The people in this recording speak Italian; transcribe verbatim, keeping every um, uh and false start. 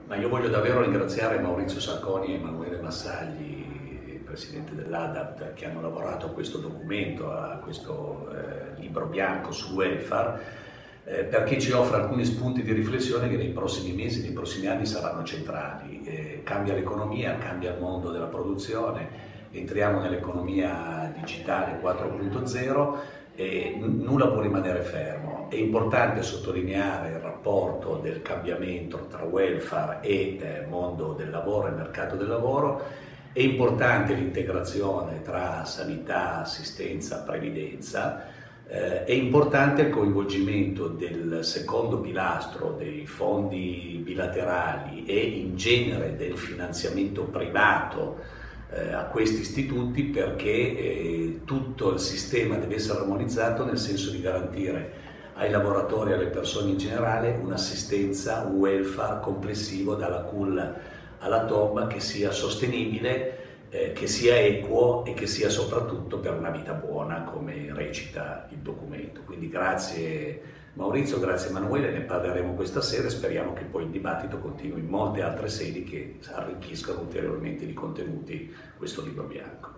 Ma io voglio davvero ringraziare Maurizio Sacconi e Emanuele Massagli, presidente dell'A D A P, che hanno lavorato a questo documento, a questo eh, libro bianco sul welfare, eh, perché ci offre alcuni spunti di riflessione che nei prossimi mesi, nei prossimi anni saranno centrali. Eh, cambia l'economia, cambia il mondo della produzione, entriamo nell'economia digitale quattro punto zero e nulla può rimanere fermo. È importante sottolineare il rapporto del cambiamento tra welfare e eh, mondo del lavoro e mercato del lavoro. È importante l'integrazione tra sanità, assistenza, previdenza. Eh, è importante il coinvolgimento del secondo pilastro dei fondi bilaterali e in genere del finanziamento privato Eh, a questi istituti, perché eh, tutto il sistema deve essere armonizzato nel senso di garantire ai lavoratori e alle persone in generale un'assistenza, un welfare complessivo dalla culla alla tomba che sia sostenibile, eh, che sia equo e che sia soprattutto per una vita buona, come recita il documento. Quindi grazie Maurizio, grazie Emanuele, ne parleremo questa sera e speriamo che poi il dibattito continui in molte altre sedi che arricchiscano ulteriormente di contenuti questo libro bianco.